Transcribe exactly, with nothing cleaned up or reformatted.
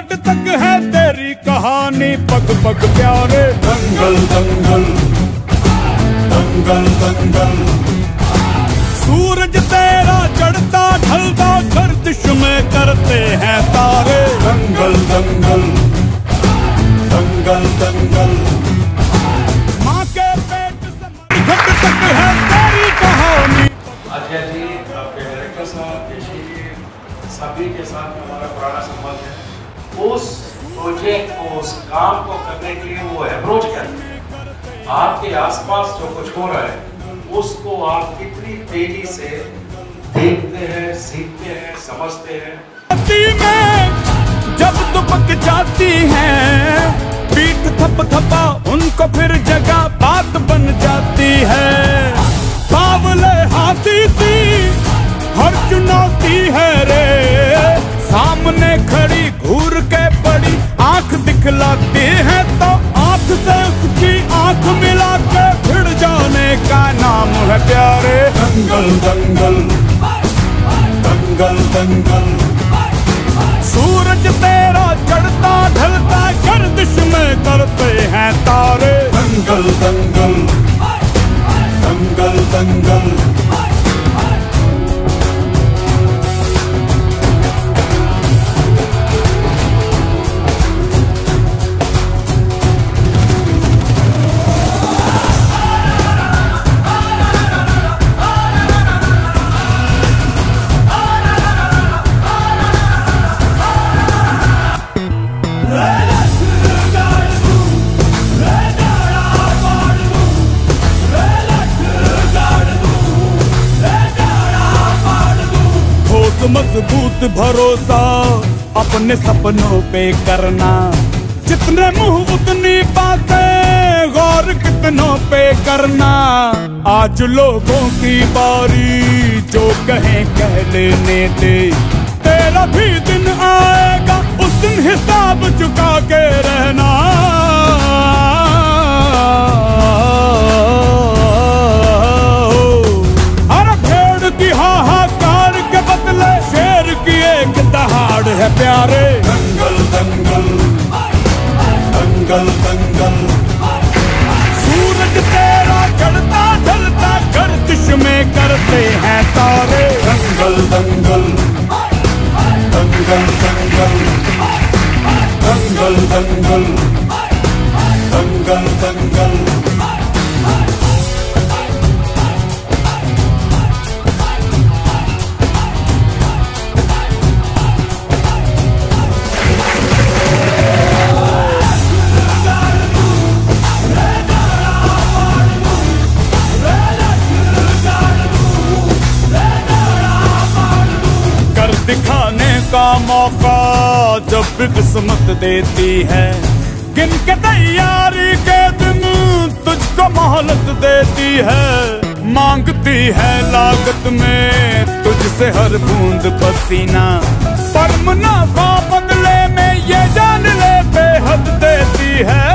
घट तक है तेरी कहानी, पग पग प्यारे। दंगल दंगल दंगल दंगल, सूरज तेरा चढ़ता ढलता गर्दिश में करते हैं तारे। दंगल दंगल दंगल दंगल, माँ के पेट से घट तक है तेरी कहानी। आज्ञा जी, आपके डायरेक्टर साहब, केशी जी, सभी के साथ हमारा पुराना संबंध है। उस प्रोजेक्ट को, उस काम को करने के लिए वो अप्रोच करते हैं। आपके आसपास जो कुछ हो रहा है उसको आप कितनी तेजी से देखते हैं, सीखते हैं, समझते हैं। में जब दुबक जाती है पीठ थप थपा, उनको फिर जगह बात बन जाती है। बावले हाथी सी हर चुनौती है रे, सामने खड़ी घूर के बड़ी आंख दिखलाती है, तो आंख से उसकी आंख मिला के भिड़ जाने का नाम है प्यारे। दंगल दंगल दंगल दंगल, सूरज तेरा चढ़ता ढलता गर्दिश में करते हैं तारे। दंगल दंगल दंगल दंगल, मजबूत भरोसा अपने सपनों पे करना, जितने मुंह उतनी बातें, गौर कितनों पे करना। आज लोगों की बारी, जो कहें कह लेने दे, तेरा भी दिन आएगा उस दिन हिसाब चुका के रहना। अरे भेड़ की हाहाकार के बदले शेर की एक दहाड़ है प्यारे। दंगल दंगल दंगल दंगल, सूरज तेरा चढ़ता ढलता गर्दिश में करते हैं तारे। दंगल दंगल दंगल दंगल दंगल दंगल दंगल दंगल। दिखाने का मौका जब भी किस्मत देती है, गिन के तैयारी के दिन तुझको मोहलत देती है। मांगती है लागत में तुझसे हर बूंद पसीना, पर मुनाफा बदले में ये जान ले बेहद देती है।